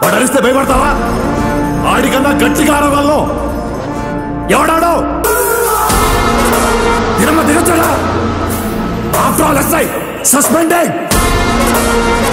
వాడరిస్తే భయపడతావా? ఆడికన్నా గట్టిగా ఆడవాళ్ళు ఎవడాడో దినమ్మ దిగొచ్చాడా? After all SI suspending.